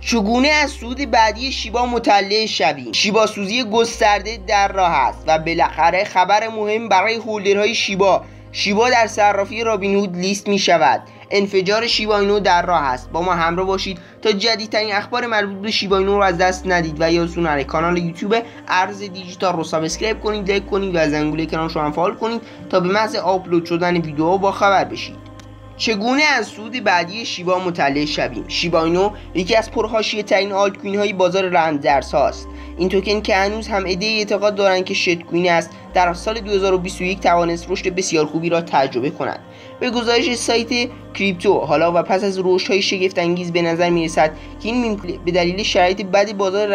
چگونه از صعود بعدی شیبا مطلع شویم؟ شیبا سوزی گسترده در راه است و بالاخره خبر مهم برای هولدرهای شیبا در صرافی رابینهود لیست می شود. انفجار شیبا اینو در راه است. با ما همراه باشید تا جدیدترین اخبار مربوط به شیبا اینو رو از دست ندید و یادتون نره کانال یوتیوب ارز دیجیتال رو سابسکرایب کنید، لایک کنید و از زنگوله کنارش رو هم فعال کنید تا به محض آپلود شدن ویدیوها با خبر بشید. چگونه از صعود بعدی شیبا مطلع شویم؟ شیبا اینو یکی از پرحاشیه ترین آلت کوین های بازار رمزارز هاست. این توکن که هنوز هم عده‌ای اعتقاد دارند که شت کوین است، در سال 2021 توانست رشد بسیار خوبی را تجربه کند. به گزارش سایت کریپتو حالا و پس از رشدهای شگفت انگیز به نظر می رسد که این به دلیل شرایط بد بازار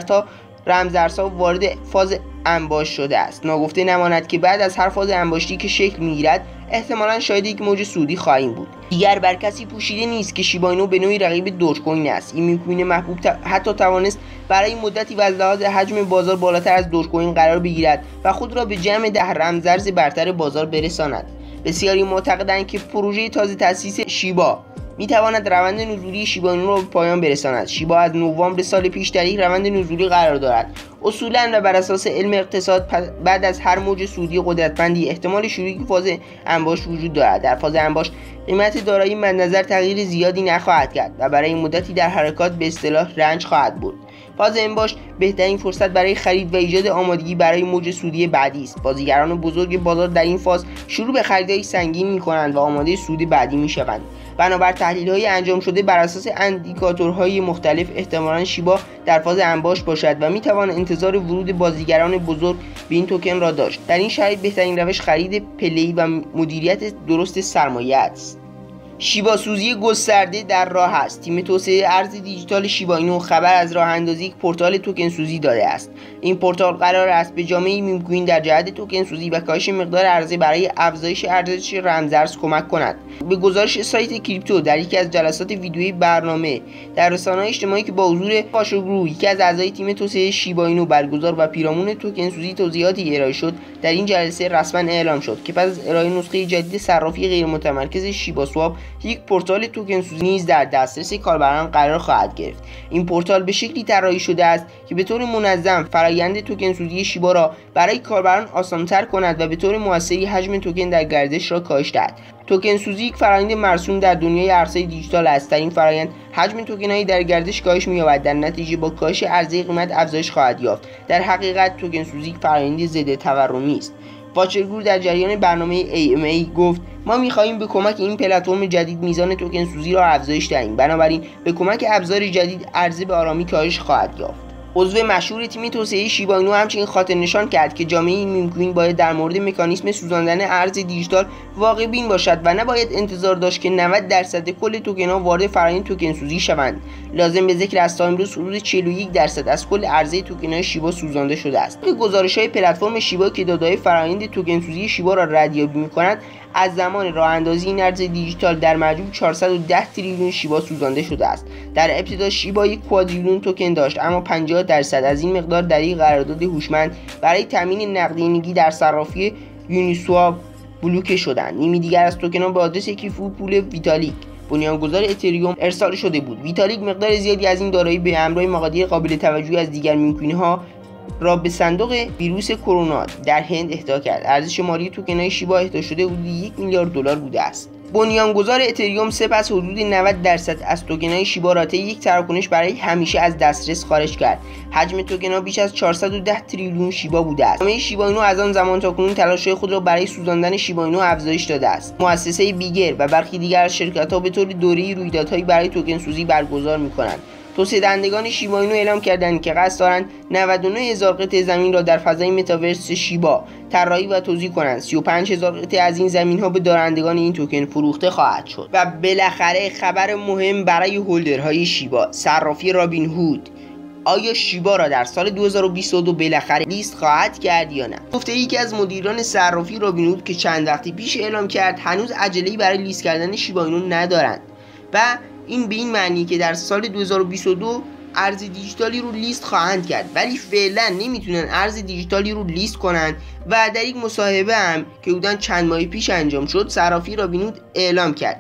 رمزارزها وارد فاز انباشت شده است. ناگفته نماند که بعد از هر فاز انباشتی که شکل میگیرد احتمالاً شاید یک موج سودی خواهیم بود. دیگر بر کسی پوشیده نیست که شیبا اینو به نوعی رقیب دوج کوین است. این کوین محبوب حتی توانست برای مدتی و از لحاظ حجم بازار بالاتر از دوج کوین قرار بگیرد و خود را به جمع 10 رمزارز برتر بازار برساند. بسیاری معتقدند که پروژه تازه تأسیس شیبا میتواند روند نزولی شیبا اینو را به پایان برساند. شیبا از نوامبر سال پیش در یک روند نزولی قرار دارد. اصولاً و بر اساس علم اقتصاد بعد از هر موج سودی قدرتمندی احتمال شروع فاز انباشت وجود دارد. در فاز انباشت قیمت دارایی مدنظر تغییر زیادی نخواهد کرد و برای مدتی در حرکات به اصطلاح رنج خواهد بود. فاز انباشت بهترین فرصت برای خرید و ایجاد آمادگی برای موج سودی بعدی است. بازیگران بزرگ بازار در این فاز شروع به خریدهای سنگین می‌کنند و آماده سود بعدی می‌شوند. بنابر تحلیل‌های انجام شده بر اساس اندیکاتورهای مختلف احتمالاً شیبا در فاز انباشت باشد و می‌توان انتظار ورود بازیگران بزرگ به این توکن را داشت. در این شرایط بهترین روش خرید پلی و مدیریت درست سرمایه است. شیبا سوزی گسترده در راه است. تیم توسعه ارز دیجیتال شیبا اینو خبر از راه اندازی یک پورتال توکن سوزی داده است. این پورتال قرار است به جامعه میم کوین در جهت توکن سوزی و کاهش مقدار عرضه برای افزایش ارزش رمزارز کمک کند. به گزارش سایت کریپتو در یکی از جلسات ویدیویی برنامه در رسانه‌های اجتماعی که با حضور خاشقرو یکی از اعضای تیم توسعه شیبا اینو برگزار و پیرامون توکن سوزی توضیحاتی ارائه شد، در این جلسه رسما اعلام شد که پس از ارائه نسخه جدید صرافی غیر متمرکز شیبا سواب یک پورتال توکن سوزی نیز در دسترس کاربران قرار خواهد گرفت. این پورتال به شکلی طراحی شده است که به طور منظم فرآیند توکن سوزی شیبا را برای کاربران آسان‌تر کند و به طور موثری حجم توکن در گردش را کاهش دهد. توکن سوزی یک فرآیند مرسوم در دنیای ارزهای دیجیتال است. در این فرآیند حجم توکن‌های در گردش کاهش می‌یابد، در نتیجه با کاهش عرضه قیمت افزایش خواهد یافت. در حقیقت توکن سوزی یک فرآیند ضد تورمی است. واچرگور در جریان برنامه AMA گفت ما می‌خواهیم به کمک این پلتفرم جدید میزان توکن سوزی را افزایش دهیم، بنابراین به کمک ابزار جدید عرضه به آرامی کاهش خواهد یافت. عضو مشهور تیم توسعه شیبا اینو همچنین خاطر نشان کرد که جامعه این میم کوین باید در مورد مکانیسم سوزاندن ارز دیجیتال واقع بین باشد و نباید انتظار داشت که 90% کل توکن‌ها وارد فرآیند توکن سوزی شوند. لازم به ذکر است تا امروز حدود 41% از کل عرضه توکن‌های شیبا سوزانده شده است. به گزارش‌های پلتفرم شیبا که داده‌های فرآیند توکن سوزی شیبا را ردیابی می‌کند، از زمان راه اندازی این ارز دیجیتال در مجموع 410 تریلیون شیبا سوزانده شده است. در ابتدا شیبا یک کوادریلیون توکن داشت، اما 50% از این مقدار در یک قرارداد هوشمند برای تامین نقدینگی در صرافی یونیسواب بلوکه شدند. نیمی دیگر از توکن‌ها به آدرس کیفو پول ویتالیک بنیانگذار اتریوم ارسال شده بود. ویتالیک مقدار زیادی از این دارایی به همراه مقادیر قابل توجهی از دیگر میم کوین‌ها را به صندوق ویروس کرونا در هند اهدا کرد. ارزش مالی توکن‌های شیبا اهدا شده حدود 1 میلیارد دلار بوده است. بنیانگذار اتریوم سپس حدود 90% از توکن‌های شیبا را طی یک تراکنش برای همیشه از دسترس خارج کرد. حجم توکن‌ها بیش از 410 تریلیون شیبا بوده است. جامعه شیبا اینو از آن زمان تاکنون تلاش‌های خود را برای سوزاندن شیبا اینو افزایش داده است. مؤسسه بیگر و برخی دیگر از شرکت‌ها به طور دوره‌ای رویدادهایی برای توکن سوزی برگزار می‌کنند. توسعه دهندگان شیبا اینو اعلام کردند که قصد دارند 99,000 قطعه زمین را در فضای متاورس شیبا طراحی و توزیع کنند. 35,000 قطعه از این زمین‌ها به دارندگان این توکن فروخته خواهد شد. و بالاخره خبر مهم برای هولدرهای شیبا، صرافی رابینهود. آیا شیبا را در سال 2022 بالاخره لیست خواهد کرد یا نه؟ گفته یکی از مدیران صرافی رابینهود که چند وقتی پیش اعلام کرد هنوز عجله‌ای برای لیست کردن شیبا اینو ندارند و این به این معنی که در سال 2022 ارز دیجیتالی رو لیست خواهند کرد، ولی فعلا نمیتونن ارز دیجیتالی رو لیست کنن. و در یک مصاحبه هم که بودن چند ماه پیش انجام شد، صرافی رابینهود اعلام کرد که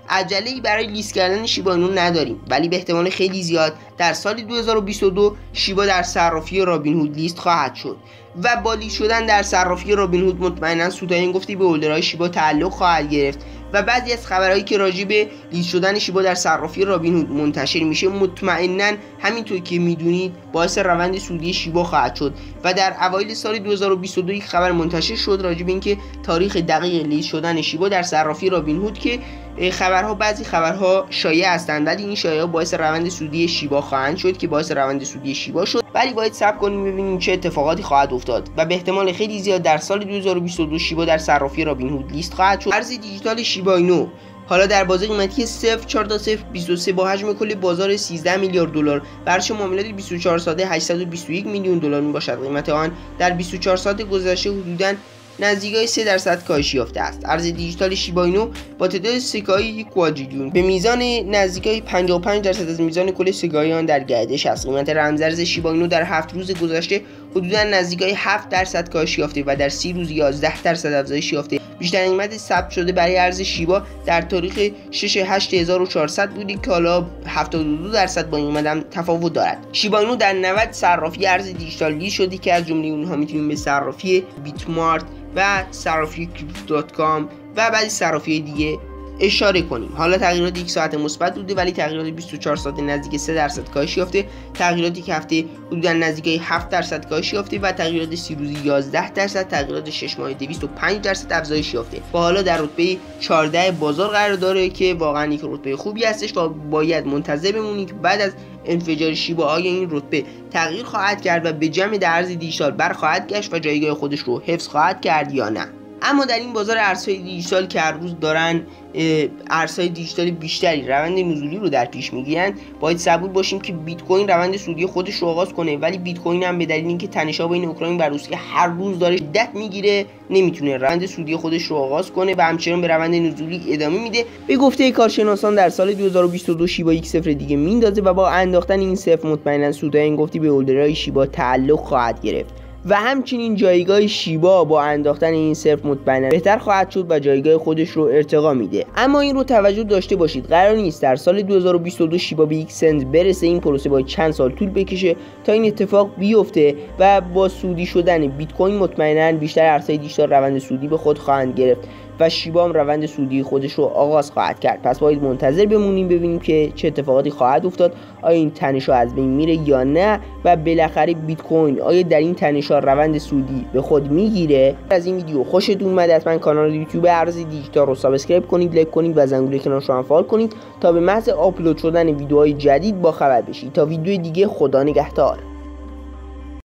عجله‌ای برای لیست کردن شیبا اینو نداریم، ولی به احتمال خیلی زیاد در سال 2022 شیبا در صرافی رابین هود لیست خواهد شد و با لیست شدن در صرافی رابین هود مطمئنا سودای گفتی به هولدرهای شیبا تعلق خواهد گرفت و بعضی از خبرهایی که راجع به لیست شدن شیبا در صرافی رابین هود منتشر میشه مطمئنا همینطور که میدونید باعث روند سودی شیبا خواهد شد و در اوایل سال 2022 یک خبر منتشر شد راجع به اینکه تاریخ دقیق لیست شدن شیبا در صرافی رابین هود که بعضی خبرها شایع هستند ولی این شایعات باعث روند سودی شیبا خواهند شد که باعث روند سودی شیبا شد، ولی باید صبر کنیم ببینیم چه اتفاقاتی خواهد افتاد و به احتمال خیلی زیاد در سال 2022 شیبا در صرافی رابین هود لیست خواهد شد. ارز دیجیتال شیبا اینو حالا در بازه قیمتی 0.4 تا 0.23 با حجم کل بازار 13 میلیارد دلار ارزش معاملات 24 ساعته 821 میلیون دلار میباشد. قیمت آن در 24 ساعت گذشته حدوداً نزدیکای 3% کاهش یافته است. ارز دیجیتال شیبا اینو با تعداد سکه‌های 1 کوادریلیون به میزان نزدیکای 55% از میزان کل سکه‌های آن در گردش است. قیمت رمزارز شیبا اینو در 7 روز گذشته حدوداً نزدیکای 7% کاهش یافته و در 30 روز 11% افزایش یافته. بیشترین قیمت ثبت شده برای ارز شیبا در تاریخ 6/8/1400 بودی که حالا 72% با این قیمت تفاوت دارد. شیبا اینو در 90 صرافی ارز دیجیتال لیست شده که از جمله اونها میتونیم به صرافی بیت مارت و صرافی crypto.com و بعضی صرافی دیگه اشاره کنیم. حالا تغییرات 1 ساعت مثبت بوده ولی تغییرات 24 ساعت نزدیک 3% کاهش یافته، تغییراتی که هفته حدوداً نزدیک 7% کاهش یافته و تغییرات 30 روزی 11%، تغییرات 6 ماهه 205% افزایش یافته و حالا در رتبه 14 بازار قرار داره که واقعا یک رتبه خوبی هستش و باید منتظر بمونید که بعد از انفجار شیبا آیا این رتبه تغییر خواهد کرد و به جمع در ارز دیجیتال برخواهد گشت و جایگاه خودش رو حفظ خواهد کرد یا نه. اما در این بازار ارزهای دیجیتال که هر روز دارن ارزهای دیجیتال بیشتری روند نزولی رو در پیش میگیرن، باید صبور باشیم که بیت کوین روند سودی خودش رو آغاز کنه، ولی بیت کوین هم به دلیل اینکه تنش‌ها بین اوکراین و روسیه هر روز داره شدت میگیره نمیتونه روند سودی خودش رو آغاز کنه و همچنان به روند نزولی ادامه میده. به گفته کارشناسان در سال 2022 شیبا یک صفر دیگه میندازه و با انداختن این صفر مطمئنا سودای این گفتی به هولدرهای شیبا تعلق خواهد گرفت و همچنین جایگاه شیبا با انداختن این صفر مطمئنا بهتر خواهد شد و جایگاه خودش رو ارتقا میده. اما این رو توجه داشته باشید قرار نیست در سال 2022 شیبا به 1 سنت برسه. این پروسه باید چند سال طول بکشه تا این اتفاق بیفته و با سودی شدن بیت کوین مطمئنا بیشتر ارزهای دیجیتال روند سودی به خود خواهند گرفت و شیبا هم روند سودی خودش رو آغاز خواهد کرد. پس باید منتظر بمونیم ببینیم که چه اتفاقاتی خواهد افتاد، آیا این تنش‌ها از بین میره یا نه و بالاخره بیت کوین آیا در این تنش‌ها روند سودی به خود میگیره. از این ویدیو خوشتون اومد حتما کانال یوتیوب ارز دیجیتال رو سابسکرایب کنید، لایک کنید و زنگوله کنارش رو هم فعال کنید تا به محض آپلود شدن ویدیوهای جدید با خبر بشید. تا ویدیو دیگه خدا نگهدار.